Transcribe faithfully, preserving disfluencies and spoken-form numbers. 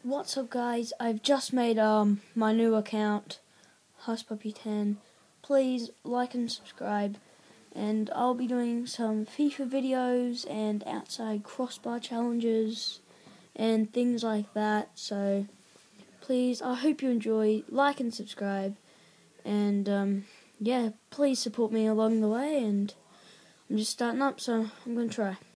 What's up, guys? I've just made um my new account, Hushpuppy ten. Please like and subscribe, and I'll be doing some FIFA videos and outside crossbar challenges and things like that. So please, I hope you enjoy. Like and subscribe, and um yeah, please support me along the way. And I'm just starting up, so I'm gonna try.